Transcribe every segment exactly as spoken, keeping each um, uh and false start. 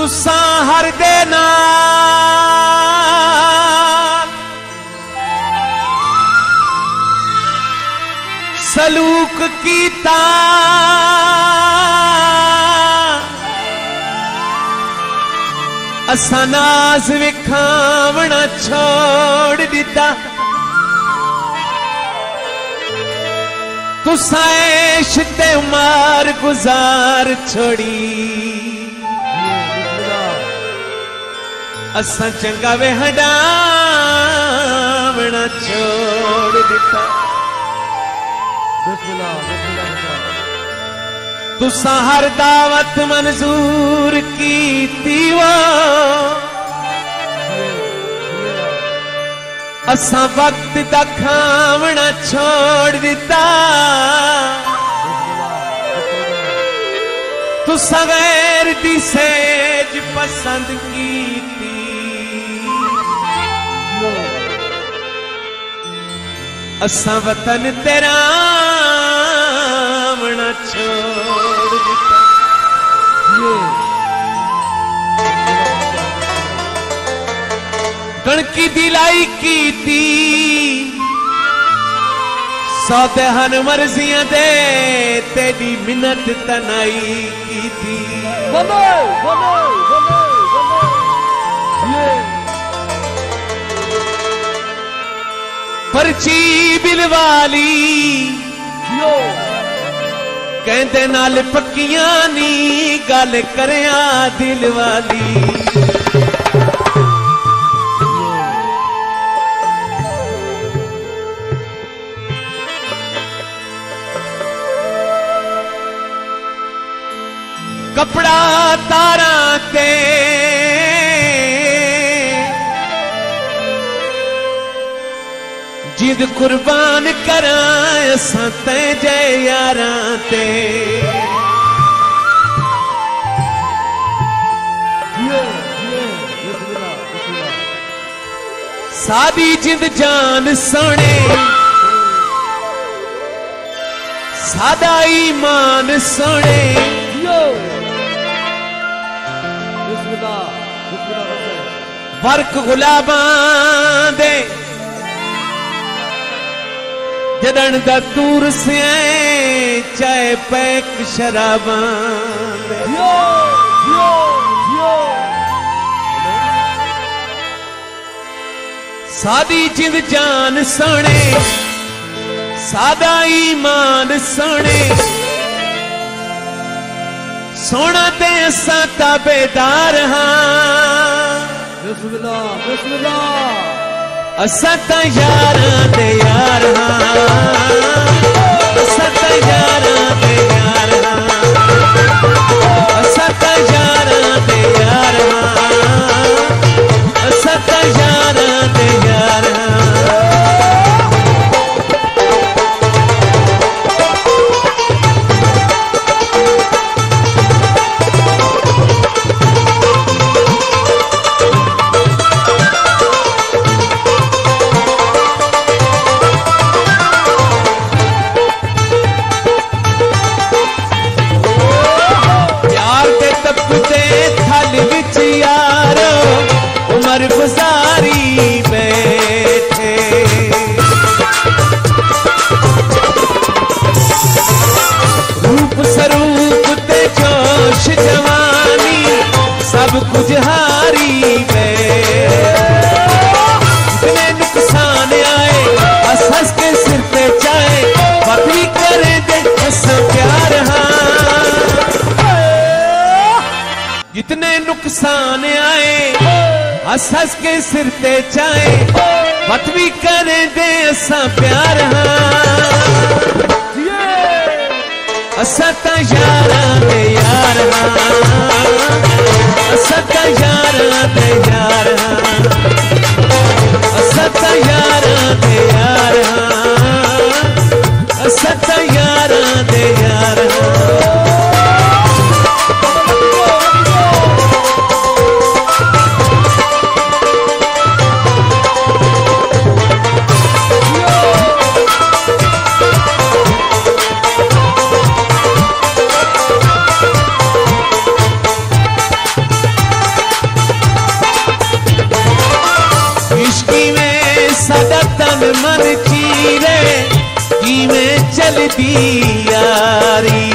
तुसा हर दे नाल सलूक कीता असा नाज विखावना छोड़ दिता तुसा ऐश ते उमर गुजार छोड़ी असा चंगा वे हटावना छोड़ दिता तुसा हर दावत मंजूर की वो असा वक्त दा खावना छोड़ दिता तुसा गैर दी सेज पसंद की असा वतन तेरा वना छोड़ दिता कणकी दिलाई की थी सौदेहन मर्जियां दे तेरी मिन्नत तनाई की थी बोलो बोलो बोलो बोलो पर्ची बिलवाली कहते नाल पक्कियां नी गल करया दिल वाली कपड़ा तारा ते जिद कुर्बान करा असां ते जय यारां ते सादी जिंद जान सोने सादा ईमान सोने वर्क गुलाबां दे जदन दा दूर से चाय पैक शराबां दे सादी जिंद जान सोने सादा ईमान सोने सोना ते असा ताबेदार हाँ बिस्मिल्लाह बिस्मिल्लाह असा ता यारां दे यार हाँ असा ता यारां दे यार हाँ असा ता यारां दे यार हाँ असा ता यारां दे यार हाँ गुजारी बैठे रूप स्वरूप ते जोश जवानी सब कुछ हारी जितने नुकसान आए हंस हंस के सिर पे चाहे बकरी करे दे ऐसा प्यार हाँ जितने नुकसान आए हंस हंस के सिर ते चाहे मत भी करे दे असा प्यार हाँ असा ता यारां दे यार हाँ असा ता यारां दे यार हाँ असा ता यारां दे यार हाँ असा ता यारां दे यार हाँ मन मन चीरे जिमें चलदी यारी।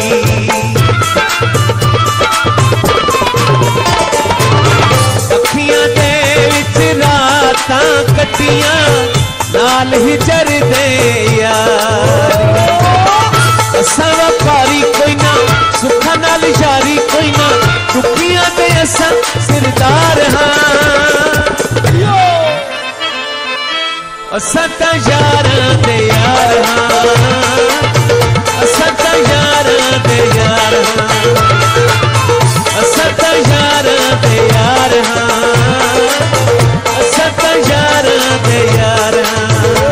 अखियां दे विच रातां कट्टियां नाल हिजर दे यारी। असां व्यापारी कोई ना सुखा नाल यारी कोई ना दुखियां दे असां सिरदार हां। असां तां यारां दे यार हां। असां तां यारां दे यार हां। असां तां यारां दे यार हां। असां तां यारां दे यार हां।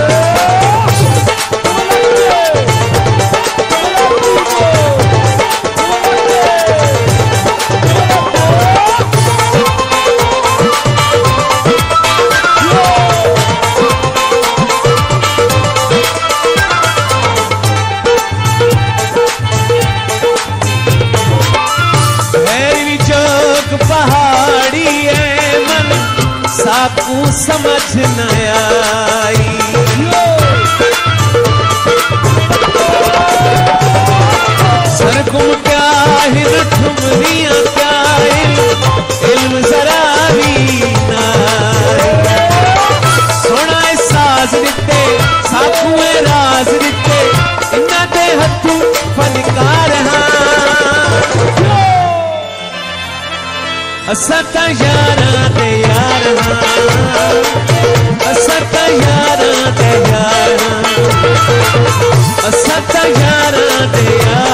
पहाड़ी है मन साकू समझ न आई। सरगुम क्या हिल ठुमरियां क्या इल्म जरा भी ना। सोना साज दिते साकू राज दिते इन्ना दे हथू फनकार हां। असां तां यारां दे यार हां। असां तां यारां दे यार हां। असां तां यारां दे यार